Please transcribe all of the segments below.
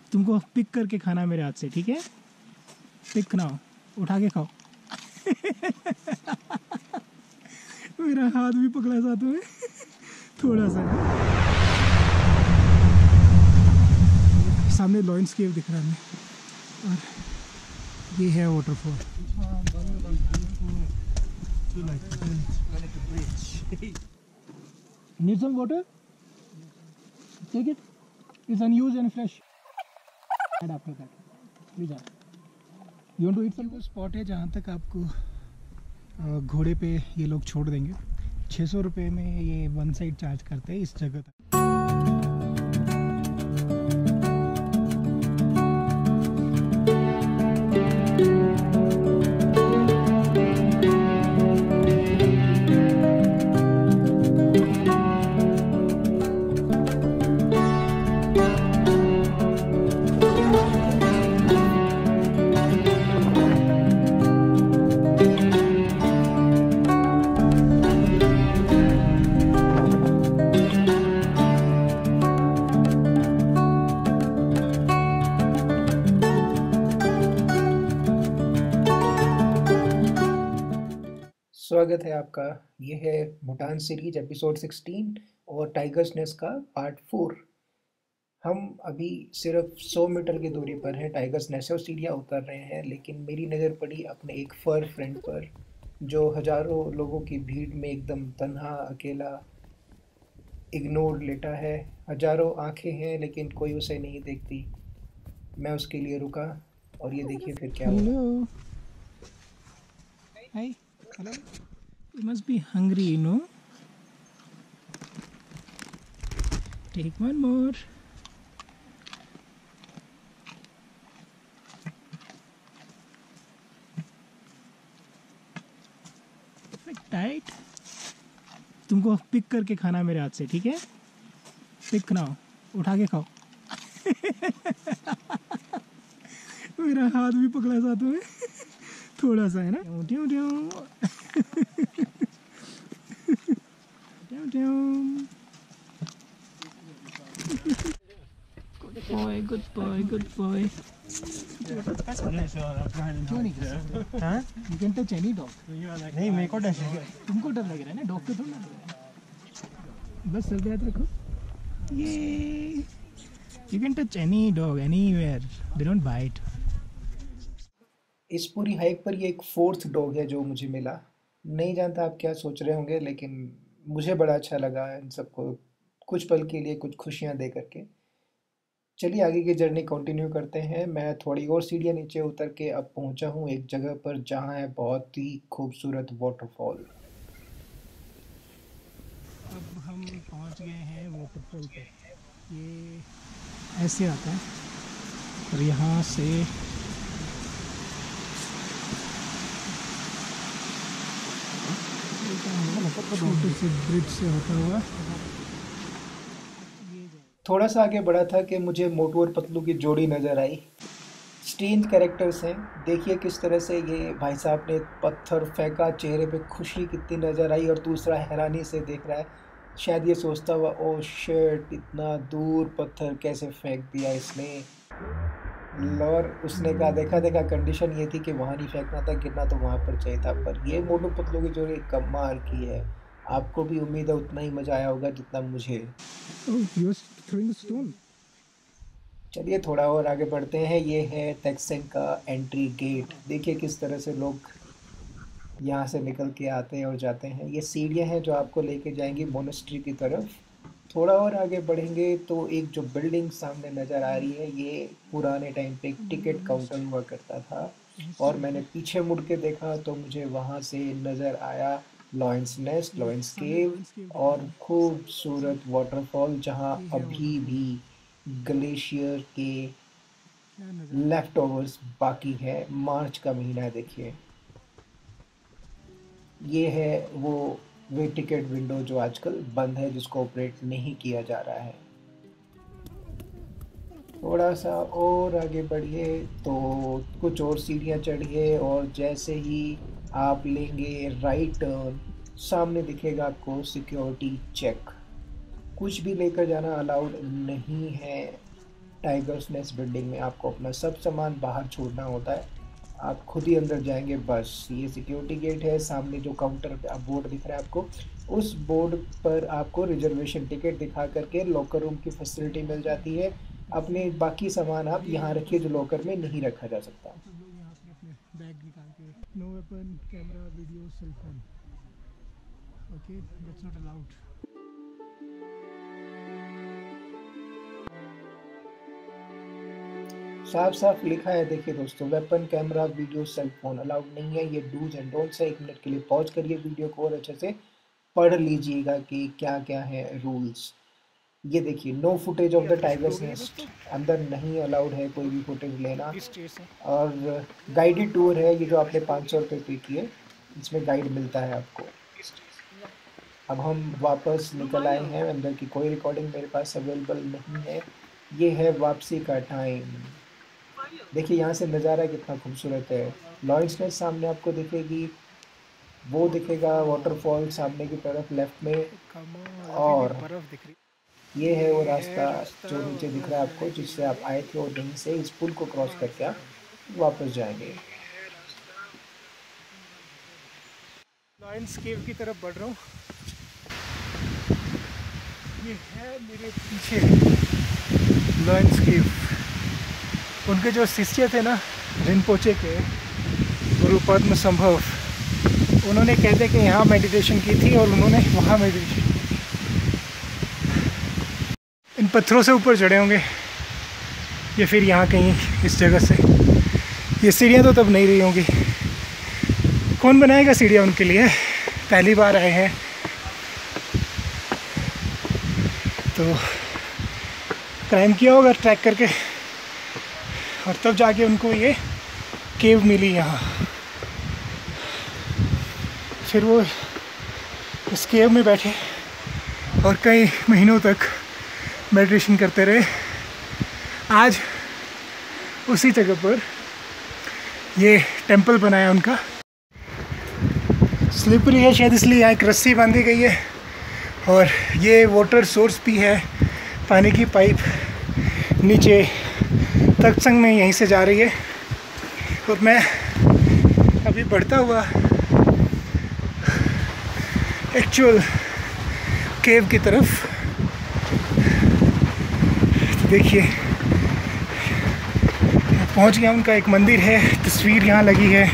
तुमको पिक करके खाना मेरे हाथ से, ठीक है? पिक ना उठा के खाओ। मेरा हाथ भी पकड़ा साथ में थोड़ा सा। सामने लॉयंस केव दिख रहा है हमें, और ये है waterfall. Need some water? Take it. It's unused and fresh. And after that, please. You want to eat some? Spot है जहाँ तक आपको घोड़े पे ये लोग छोड़ देंगे। 600 रुपये में ये वन साइड चार्ज करते हैं इस जगह तक। स्वागत है आपका। ये है भूटान सीरीज एपिसोड 16 और टाइगर्स नेस्ट का पार्ट 4। हम अभी सिर्फ 100 मीटर की दूरी पर हैं टाइगर्स नेस्ट से और सीढ़ियाँ उतर रहे हैं, लेकिन मेरी नज़र पड़ी अपने एक फर फ्रेंड पर जो हज़ारों लोगों की भीड़ में एकदम तन्हा अकेला इग्नोर लेटा है। हज़ारों आंखें हैं लेकिन कोई उसे नहीं देखती। मैं उसके लिए रुका और ये देखिए फिर क्या हुआ। Hello. Hi. Hello. You must be hungry, you know. Take one more. Tight. तुमको पिक करके खाना मेरे हाथ से, ठीक है? पिक ना उठा के खाओ। मेरा हाथ भी पकड़ा साथ में थोड़ा सा, है ना? ट्यों ट्यों ट्यों ट्यों। Good boy, good boy. क्यों नहीं कर सकते? हाँ? You can touch any dog. नहीं, मेरे को डर है। तुमको डर लग रहा है ना, डॉग को थोड़ा डर लग रहा है। बस सर पे हाथ रखो। ये You can touch any dog anywhere. They don't bite. इस पूरी हाइक पर ये एक 4th डॉग है जो मुझे मिला। नहीं जानता आप क्या सोच रहे होंगे, लेकिन मुझे बड़ा अच्छा लगा इन सबको कुछ पल के लिए कुछ खुशियाँ दे करके। चलिए आगे की जर्नी कंटिन्यू करते हैं। मैं थोड़ी और सीढ़ियाँ नीचे उतर के अब पहुंचा हूँ एक जगह पर जहाँ है बहुत ही खूबसूरत वाटरफॉल। अब हम पहुंच गए हैं वाटरफॉल पे। ये ऐसे आता है और यहाँ से छोटे से ब्रिज से होता हुआ थोड़ा सा आगे बढ़ा था कि मुझे मोटू और पतलू की जोड़ी नज़र आई। स्ट्रेंज कैरेक्टर्स हैं। देखिए किस तरह से ये भाई साहब ने पत्थर फेंका, चेहरे पे खुशी कितनी नज़र आई और दूसरा हैरानी से देख रहा है। शायद ये सोचता हुआ ओ शिट, इतना दूर पत्थर कैसे फेंक दिया इसने। और उसने कहा देखा देखा कंडीशन ये थी कि वहाँ नहीं फेंकना था, गिरना तो वहाँ पर चाहिए था। पर ये मोटू पतलू की जोड़ी कमाल की है। आपको भी उम्मीद है उतना ही मज़ा आया होगा जितना मुझे। चलिए थोड़ा और आगे बढ़ते हैं। ये है तेक्सेन का एंट्री गेट। देखिए किस तरह से लोग यहाँ से निकल के आते हैं और जाते हैं। ये सीढ़ियाँ हैं जो आपको लेके जाएंगी मोनेस्ट्री की तरफ। थोड़ा और आगे बढ़ेंगे तो एक जो बिल्डिंग सामने नज़र आ रही है, ये पुराने टाइम पे एक टिकट काउंटर हुआ करता था। और मैंने पीछे मुड़ के देखा तो मुझे वहाँ से नज़र आया लॉयंस नेस्ट, लॉयंस केव और खूबसूरत वाटरफॉल जहाँ अभी भी ग्लेशियर के लेफ्ट ओवर्स बाकी है। मार्च का महीना है। देखिए ये है वो वे टिकट विंडो जो आजकल बंद है, जिसको ऑपरेट नहीं किया जा रहा है। थोड़ा सा और आगे बढ़िए तो कुछ और सीढ़ियाँ चढ़िए और जैसे ही आप लेंगे राइट टर्न, सामने दिखेगा आपको सिक्योरिटी चेक। कुछ भी लेकर जाना अलाउड नहीं है। टाइगर्स नेस्ट बिल्डिंग में आपको अपना सब सामान बाहर छोड़ना होता है, आप खुद ही अंदर जाएंगे बस। ये सिक्योरिटी गेट है, सामने जो काउंटर पे बोर्ड दिख रहा है आपको, उस बोर्ड पर आपको रिजर्वेशन टिकट दिखा करके लॉकर रूम की फैसिलिटी मिल जाती है। अपने बाकी सामान आप यहाँ रखिए जो लॉकर में नहीं रखा जा सकता। सब लोग यहाँ पे अपने बैग निकाल के, no weapon, camera, video, cell phone, okay, that's not allowed. साफ साफ लिखा है, देखिए दोस्तों, weapon, camera, video, cell phone allowed नहीं है। ये डूज एंड डोंट्स है। 1 मिनट के लिए पॉज करिए वीडियो को और अच्छे से पढ़ लीजिएगा कि क्या क्या है रूल्स। ये देखिए, no footage of the Tiger's Nest, अंदर नहीं अलाउड है कोई भी फुटेज लेना। और गाइडेड टूर है, ये जो आपने 500 रुपये पे किए, इसमें गाइड मिलता है आपको। अब हम वापस निकल आए हैं, अंदर की कोई रिकॉर्डिंग मेरे पास अवेलेबल नहीं है। ये है वापसी का टाइम। देखिए यहाँ से नज़ारा कितना खूबसूरत है। लॉयंस नेस्ट सामने आपको दिखेगी, वो दिखेगा वाटरफॉल सामने की तरफ लेफ्ट में। और बर्फ दिख रही, ये है वो रास्ता जो नीचे दिख रहा है आपको, जिससे आप आए थे, और यहीं से इस पुल को क्रॉस करके आप वापस जाएंगे। लॉयंस केव की तरफ बढ़ रहा हूँ। ये है मेरे पीछे लॉयंस केव। उनके जो शिष्य थे ना, रिनपोचे के गुरु पद्म संभव, उन्होंने कहते कि यहाँ मेडिटेशन की थी और उन्होंने वहाँ मेडिटेशन। इन पत्थरों से ऊपर चढ़े होंगे या फिर यहाँ कहीं इस जगह से। ये सीढ़ियाँ तो तब नहीं रही होंगी, कौन बनाएगा सीढ़ियाँ उनके लिए, पहली बार आए हैं तो क्राइम किया होगा ट्रैक करके, और तब जाके उनको ये केव मिली यहाँ। फिर वो इस केव में बैठे और कई महीनों तक मेडिटेशन करते रहे। आज उसी जगह पर ये टेंपल बनाया उनका। स्लिपरी है शायद, इसलिए यहाँ एक रस्सी बांधी गई है। और ये वाटर सोर्स भी है, पानी की पाइप नीचे तत्संग में यहीं से जा रही है। और मैं अभी बढ़ता हुआ एक्चुअल केव की तरफ, तो देखिए पहुंच गया। उनका एक मंदिर है, तस्वीर यहाँ लगी है।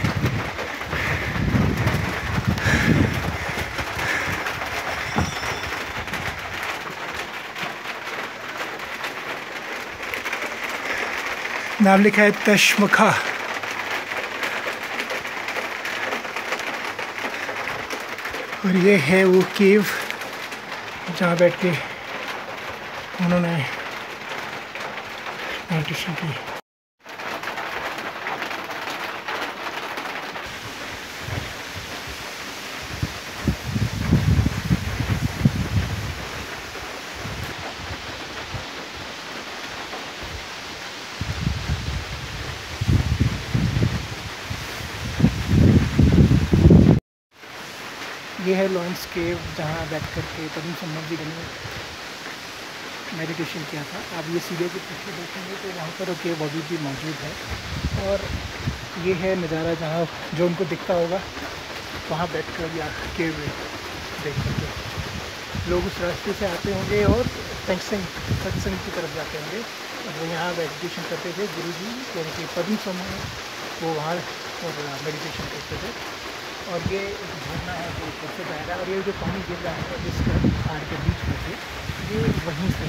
नाम लिखा है तशमखा। और ये है वो केव जहाँ बैठ के उन्होंने मेडिटेशन की। ये है लॉयंस केव जहाँ बैठ कर के पद्म संभव जी ने मेडिटेशन किया था। आप ये सीढ़ी के पीछे देखेंगे तो वहाँ पर केव अभी भी मौजूद है। और ये है नज़ारा जहाँ जो उनको दिखता होगा, वहाँ बैठ कर या केव देख सकते हैं। लोग उस रास्ते से आते होंगे और सत्संग की तरफ जाते होंगे। और वो यहाँ मेडिटेशन करते थे। गुरु जी यानी कि पद्म संभव वो वहाँ और मेडिटेशन करते थे। और ये एक झरना है जो ऊपर से बह रहा है, और ये जो पानी गिर रहा है इस पहाड़ के बीच में से, ये वहीं से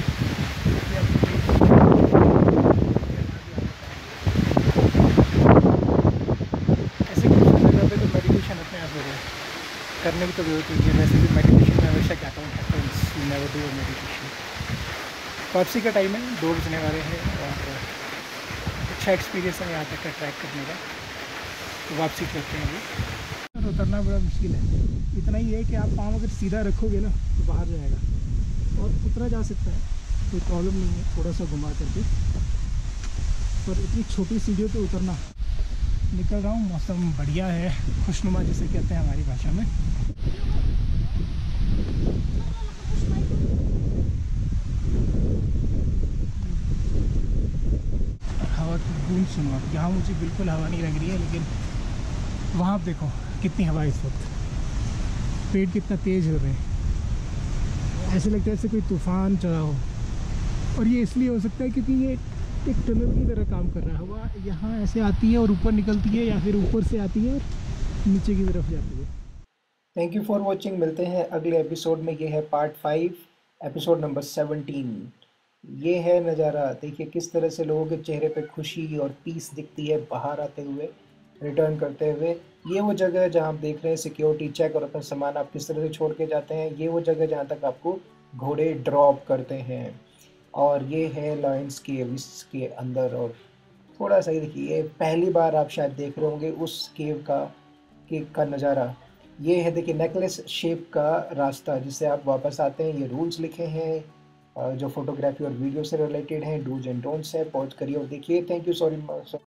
ऐसे कुछ जगह पे तो मेडिटेशन अपने आप हो गया। करने की तो जरूरत नहीं है, वैसे भी मेडिटेशन में हमेशा कहता हूँ happens, you never do meditation. वापसी का टाइम है, 2 बजने वाले हैं और अच्छा एक्सपीरियंस है यहाँ तक का ट्रैक करने का। तो वापसी करते हैं अभी। उतरना बड़ा मुश्किल है। इतना ही है कि आप पाँव अगर सीधा रखोगे ना तो बाहर जाएगा, और उतरा जा सकता है, कोई प्रॉब्लम नहीं है, थोड़ा सा घुमा करके। पर इतनी छोटी सीढ़ियों पे उतरना। निकल रहा हूँ, मौसम बढ़िया है, खुशनुमा जिसे कहते हैं हमारी भाषा में। सुकून सुनो आप। यहाँ मुझे बिल्कुल हवा नहीं लग रही है, लेकिन वहाँ आप देखो कितनी हवा है इस वक्त, पेड़ कितना तेज़ हिल रहे हैं, ऐसे लगता है जैसे कोई तूफान चला हो। और ये इसलिए हो सकता है क्योंकि ये एक टनल की तरह काम कर रहा है। हवा यहाँ ऐसे आती है और ऊपर निकलती है, या फिर ऊपर से आती है और नीचे की तरफ जाती है। Thank you for watching. मिलते हैं अगले एपिसोड में। ये है पार्ट 5, एपिसोड नंबर 17। ये है नज़ारा, देखिए किस तरह से लोगों के चेहरे पे खुशी और पीस दिखती है बाहर आते हुए, रिटर्न करते हुए। ये वो जगह है जहाँ आप देख रहे हैं सिक्योरिटी चेक और अपना सामान आप किस तरह से छोड़ के जाते हैं। ये वो जगह जहाँ तक आपको घोड़े ड्रॉप करते हैं। और ये है लॉयंस केव, इसके अंदर। और थोड़ा सा ही देखिए, पहली बार आप शायद देख रहे होंगे उस केव का नज़ारा। ये है देखिए नेकलेस शेप का रास्ता जिससे आप वापस आते हैं। ये रूल्स लिखे हैं जो फोटोग्राफी और वीडियो से रिलेटेड हैं, डूज एंड डोंट्स है। पॉज करिए और देखिए। Thank you sorry.